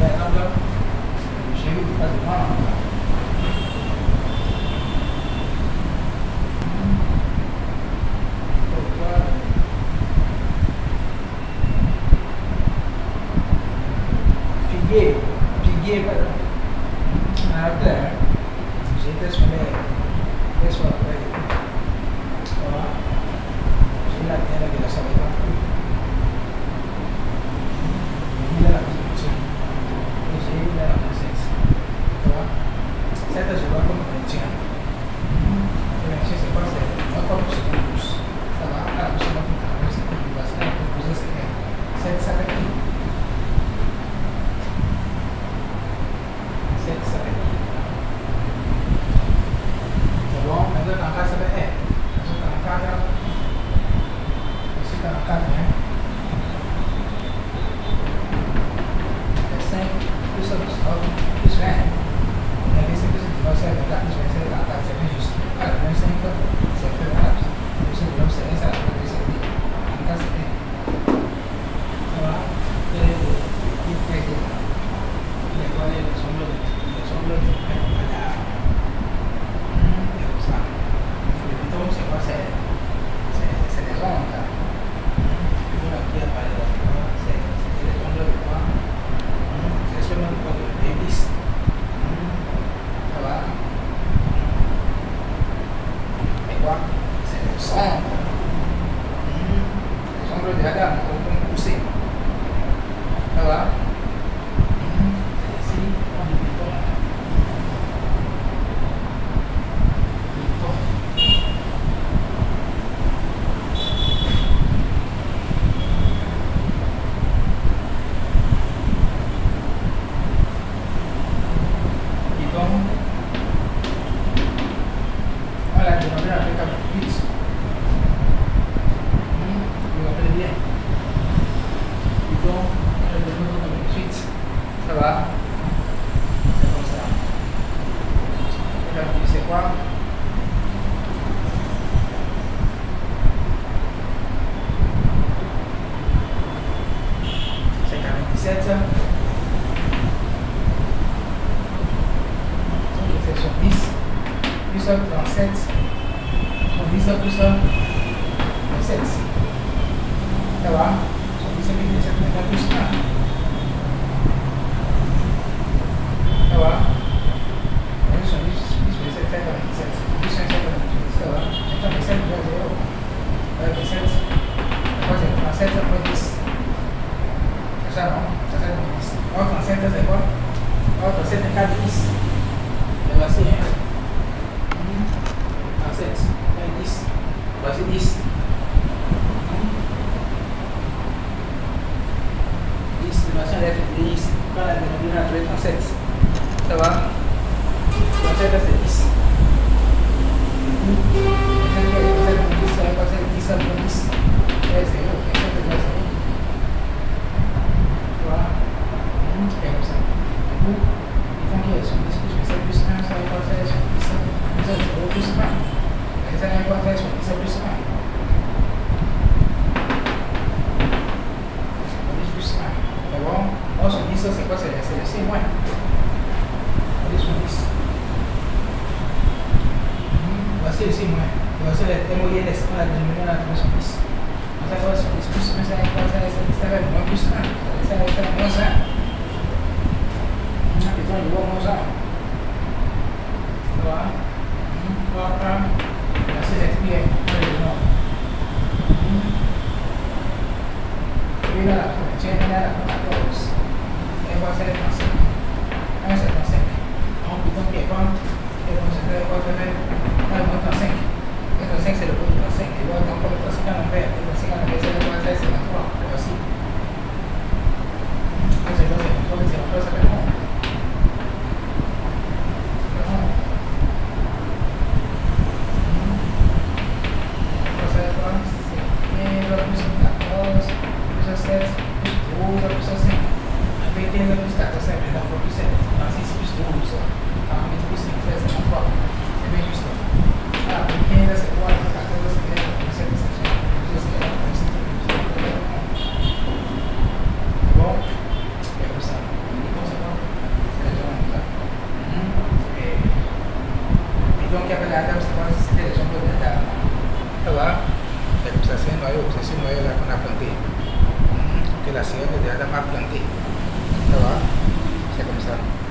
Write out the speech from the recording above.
exemple, j'ai eu pas de moi. Figuier, ada, gente sulle adesso sulla terra che la sapeva la presenza certa sulla comprensione se cose non proprio stava a possiamo fare questa cosa senza capire senza capire bon nanti angkat sampai masukkan angkat masukkan angkatnya S5 plus 1 plus 20 dan di situ saya letak saya angkat saya just kalau yang saya itu saya terhadap saya belum saya salah saya angkat saya kalau itu ya boleh sombong ada se le ronca una via para se le ronca de qua se suena un poco de bis va e qua se le sombra de ada un pusing va Ça va? C'est comme ça, c'est un noyau. C'est ce noyau-là qu'on a planté. Que la sirène de Adam a planté. Ça va? C'est comme ça.